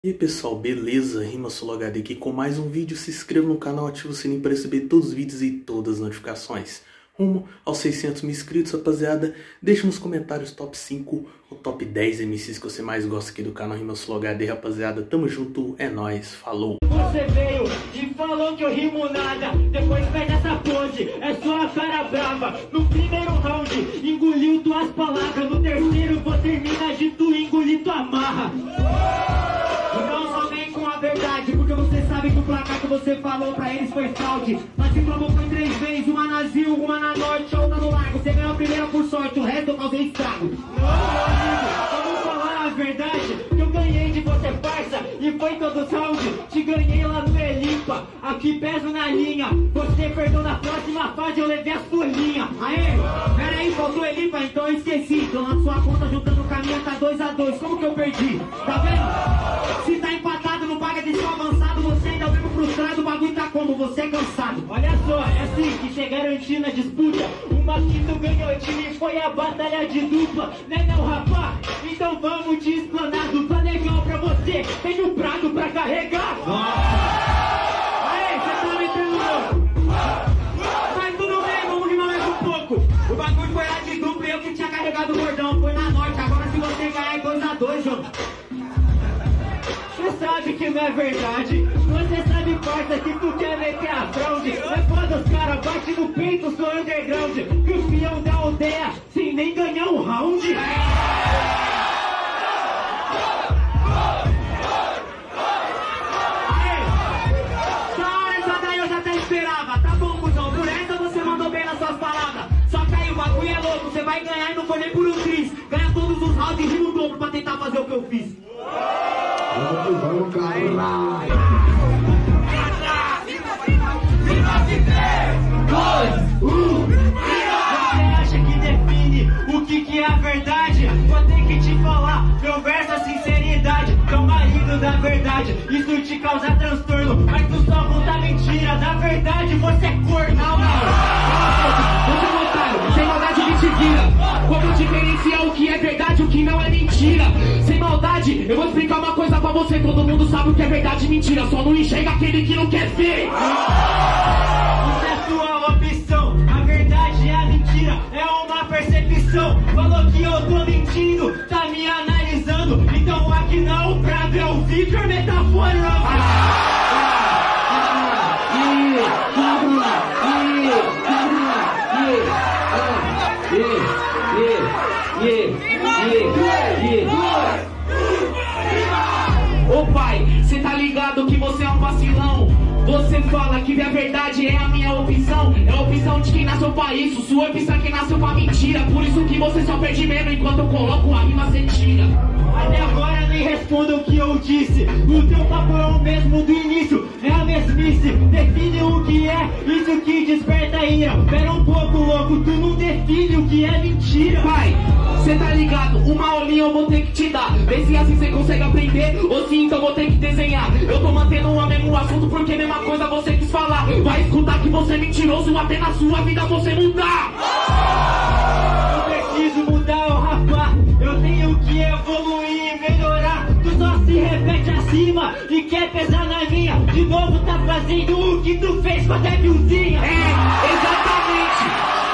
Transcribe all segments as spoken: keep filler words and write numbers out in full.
E aí pessoal, beleza? RimaSoloHD aqui com mais um vídeo. Se inscreva no canal, ative o sininho para receber todos os vídeos e todas as notificações. Rumo aos seiscentos mil inscritos, rapaziada. Deixa nos comentários top cinco ou top dez M Cs que você mais gosta aqui do canal RimaSoloHD, rapaziada. Tamo junto, é nóis, falou! Você veio e falou que eu rimo nada, depois pede essa pose, é só a cara brava. No primeiro round, engoliu tuas palavras, no terceiro vou terminar de tu engolir tua marra. Então só vem com a verdade, porque você sabe que o placar que você falou pra eles foi fraude. Mas se provou foi três vezes, uma na Zil, uma na Norte, outra no Largo. Você ganhou a primeira por sorte, o resto eu causei estrago. Não, meu amigo, vamos falar a verdade, que eu ganhei de você, parça, e foi todo round. Te ganhei lá no Elipa, aqui peso na linha. Você perdeu na próxima fase, eu levei as folhinhas. Aê, peraí, faltou Elipa, então eu esqueci. Tô na sua conta juntando caminha, tá dois a dois, como que eu perdi? Tá vendo? Se tá empatado, não paga de seu avançado. Você ainda vivo frustrado, o bagulho tá como? Você é cansado. Olha só, é assim que você garantiu na disputa. Uma que tu ganhou, time, foi a batalha de dupla. Né não, rapá? Então vamos te explanar. Dupla legal pra você, tem um prato pra carregar. Aê, você tá metendo louco. Mas tudo bem, vamos rimar mais um pouco. O bagulho foi lá de dupla e eu que tinha carregado o gordão. Foi na Norte, agora se você ganhar é dois a dois, João. Você sabe que não é verdade. Você sabe, parça, que tu quer meter a fraude. É foda, os caras bate no peito, sou underground. Campeão da aldeia, sem nem ganhar um round. Esperava, tá bom, cuzão, por essa você mandou bem nas suas palavras. Só que aí o bagulho é louco, você vai ganhar e não foi nem por um triz. Ganha todos os rounds e rima o dobro pra tentar fazer o que eu fiz. Você acha que define o que que é a verdade? Vou ter que te falar, meu verso é sinceridade. Tão marido da verdade, isso te causa transtorno, mas tu só conta mentira. Da verdade você é corno. Não, não. Você é um otário, sem maldade me te vira. Como diferenciar o que é verdade e o que não é mentira? Sem maldade, eu vou explicar uma coisa pra você. Todo mundo sabe o que é verdade e mentira, só não enxerga aquele que não quer ver. Isso é sua opção, a verdade é a mentira, é uma percepção. Falou que eu tô mentindo, tá me analisando. Então aqui não, pra ver o Victor metafórico. Ô pai, cê tá ligado que você é um vacilão. Você fala que a verdade é a minha opção. É a opção de quem nasceu pra isso, sua opção é quem nasceu pra mentira. Por isso que você só perde mesmo enquanto eu coloco a rima, cê tira. Até agora nem responda o que eu disse. O teu papo é o mesmo do início, é a mesmice. Define o que é, isso que desperta ira. Pera um pouco, louco, tu não define o que é mentira. Pai, cê tá ligado, uma aulinha eu vou ter que te dar. Vê se assim cê consegue aprender, ou se então vou ter que desenhar. Eu tô mantendo o mesmo assunto porque a mesma coisa você quis falar. Vai escutar que você é mentiroso, até na sua vida você mudar. Eu preciso mudar, ô rapá. Eu tenho que evoluir e melhorar. Tu só se repete acima e quer pesar na linha. De novo tá fazendo o que tu fez com a Devilzinha. É, exatamente.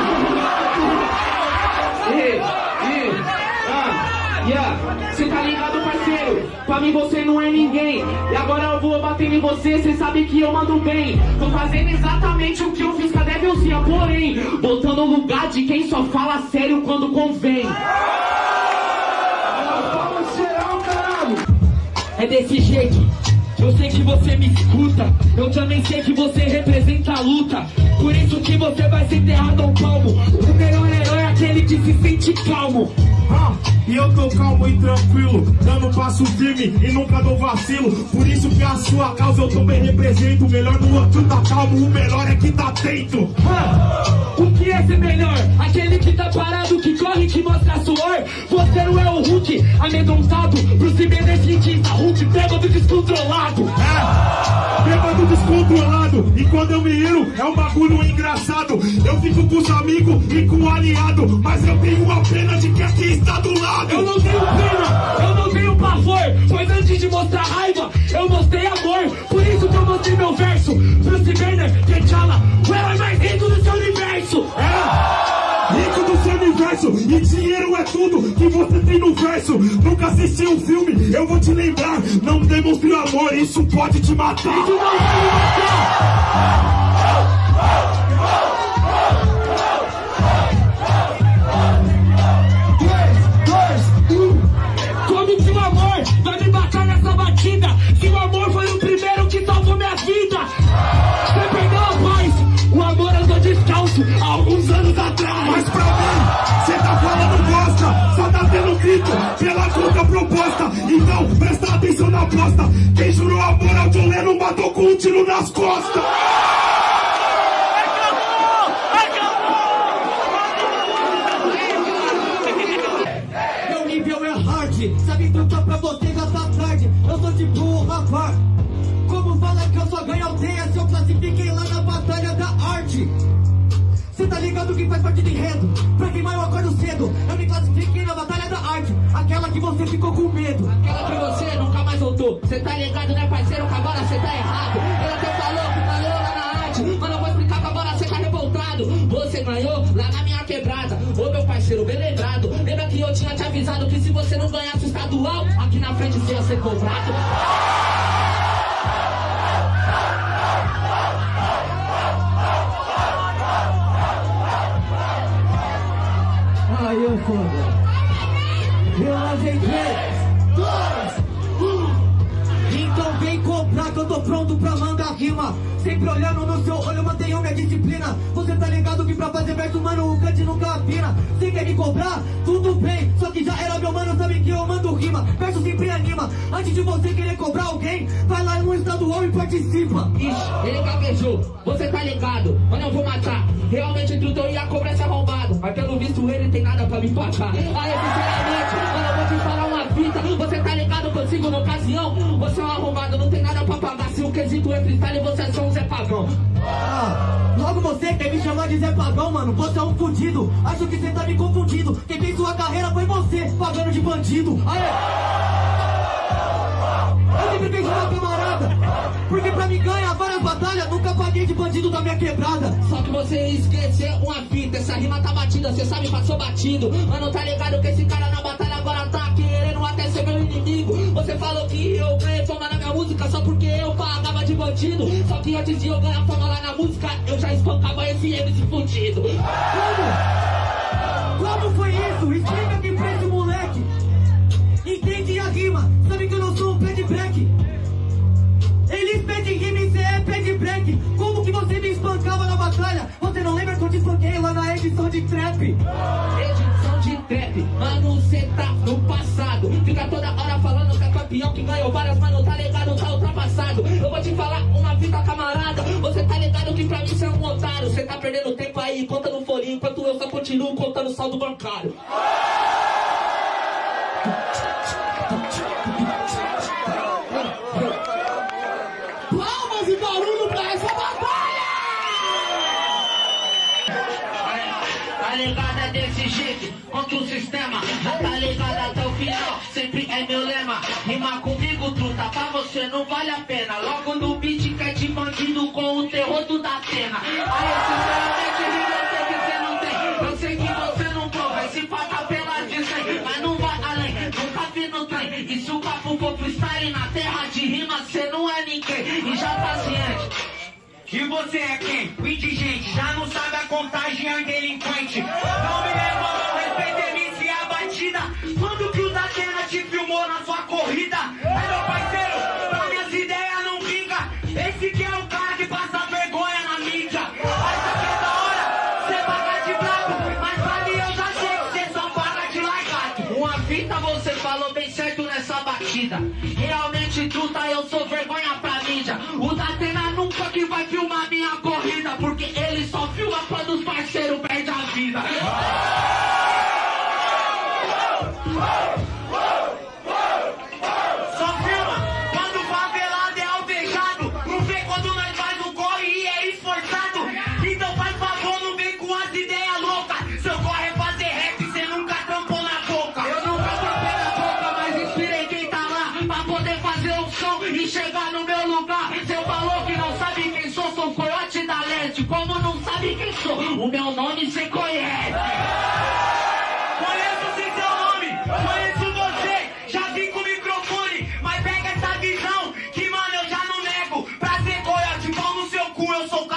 Ei, ei, ah, yeah. Cê tá ligado, parceiro? Pra mim você não é ninguém. E agora eu vou bater em você, cê sabe que eu mando bem. Tô fazendo exatamente o que eu fiz com a Devilzinha, porém botando no lugar de quem só fala sério quando convém. É desse jeito, eu sei que você me escuta. Eu também sei que você representa a luta. Por isso que você vai ser enterrado ao palmo. O melhor herói é aquele que se sente calmo. Ah, e eu tô calmo e tranquilo, dando passo firme e nunca dou vacilo. Por isso que a sua causa eu também represento. O melhor do outro tá calmo, o melhor é que tá atento. Ah, o que é ser melhor? Aquele que tá parado, que corre, que mostra suor. Você não é o Hulk, amedrontado. Bruce Banner, cientista, Hulk, bêbado descontrolado. É, bêbado descontrolado. E quando eu me iro, é um bagulho engraçado. Eu fico com os amigos e com o aliado, mas eu tenho uma pena de quem está do lado. Eu não tenho pena, eu não tenho pavor, pois antes de mostrar raiva, eu mostrei amor. Por isso que eu mostrei meu verso pro Cyberner, T'Challa, o herói mais rico do seu universo. É, rico do seu universo, e dinheiro é tudo que você tem no verso. Nunca assisti um filme, eu vou te lembrar, não demonstre amor, isso pode te matar. Isso não vai me matar. Como que o amor vai me matar nessa batida? Se o amor foi o primeiro que salvou minha vida. Você perdeu a paz, o amor andou descalço há alguns anos atrás. Mas pra mim, cê tá falando bosta, só tá tendo grito pela conta proposta. Então presta atenção na aposta, quem jurou amor ao John Lennon matou com um tiro nas costas. Sabe cantar pra você gastar tarde. Eu sou tipo o rapaz. Como fala que eu só ganho aldeia se eu classifiquei lá na batalha da arte. Cê tá ligado que faz parte do enredo. Pra queimar eu acordo cedo. Eu me classifiquei na batalha da arte. Aquela que você ficou com medo. Aquela que você nunca mais voltou. Cê tá ligado, né, parceiro? Que agora cê tá errado. Ele até falou que ganhou lá na arte, mas eu vou explicar que agora cê tá revoltado. Você ganhou lá na minha quebrada. Ô meu parceiro, bem lembrado. Lembra que eu tinha te avisado que se você não ganhasse o estadual, aqui na frente você ia ser cobrado? Aí eu foda. Eu ajeitei. Dois, um. Então vem cobrar que eu tô pronto pra mandar rima. Sempre olhando no seu olho, mantenho minha disciplina. Você tá ligado que pra fazer verso, mano, o cante nunca afina. Você quer me cobrar? Tudo bem, só que já era meu mano, sabe que eu mando rima. Verso sempre anima. Antes de você querer cobrar alguém, vai lá no estadual e participa. Ixi, ele gaguejou, você tá ligado, mano, eu vou matar. Realmente tudo eu ia cobrar esse arrombado, mas pelo visto ele tem nada pra me pagar. Aí, sinceramente, mano, eu vou te falar uma fita. Você tá ligado que eu sigo na ocasião? Você é um arrombado, não tem nada pra pagar. Se o quesito é freestyle, você é só um Zé Pagão. Ah, logo você quer me chamar de Zé Pagão, mano? Você é um fudido, acho que você tá me confundindo. Quem fez sua carreira foi você, pagando de bandido. Aê! Eu sempre fiz uma camarada, porque pra mim ganhar várias batalhas, nunca paguei de bandido da minha quebrada. Só que você esqueceu uma fita, essa rima tá batida, cê sabe, passou batido. Mano, tá ligado que esse cara na batalha agora tá querendo até ser meu inimigo. Você falou que eu ganhei fama na minha música só porque eu pagava de bandido. Só que antes de eu ganhar fama lá na música, eu já espancava esse M C fudido. Como? Como foi isso? Explica aqui pra esse moleque. Entende a rima, sabe que eu não sou um pé de break. Eles pedem rima e cê é pé de break. Como que você me espancava na batalha? Você não lembra que eu te espanquei lá na edição de trap? Edição de trap, mano, cê tá no passado. Fica toda hora falando que é campeão, que ganhou várias, mano, tá ligado, tá ultrapassado. Eu vou te falar uma vida, camarada. Você tá ligado que pra mim cê é um otário. Cê tá perdendo tempo aí, conta no folhinho, enquanto eu só continuo contando saldo bancário. Palmas e barulho pra essa batalha! Tá ligado, é desse jeito, contra o sistema. Já tá ligado até o final, sempre é meu lema. Rima comigo, truta, pra você não vale a pena. Logo no beat que é de bandido com o terror do da pena. Aí, sinceramente, eu sei que você não tem. Eu sei que você não prova, esse paga pelas de cem. Mas não vai além, nunca vi no trem. E se o papo for freestyle na terra de rima, cê não é ninguém. E já tá ciente. E você é quem? O indigente, já não sabe a contagem, é delinquente. Não me leva, não respeita M C a batida. Quando que o Datena te filmou na sua corrida? É meu parceiro, pra minhas ideias não vinga. Esse que é o cara que passa vergonha na mídia. Essa que é da hora, cê paga de bravo. Mas pra mim eu já sei que cê só paga de largado. Uma fita você falou bem certo nessa batida. Realmente truta, eu sou vergonha pra mídia. O Datena nunca que vai filmar minha corrida, porque ele só filma quando os parceiros perdem a vida. Só filma quando o favelado é alvejado. Não vê quando nós faz um corre e é esforçado. Então faz favor, não vem com a que chegar no meu lugar. Cê falou que não sabe quem sou, sou o Coiote da Leste. Como não sabe quem sou, o meu nome cê conhece. Conheço sim seu nome, conheço você. Já vim com o microfone, mas pega essa visão que, mano, eu já não nego. Pra ser Coiote, pau no seu cu, eu sou o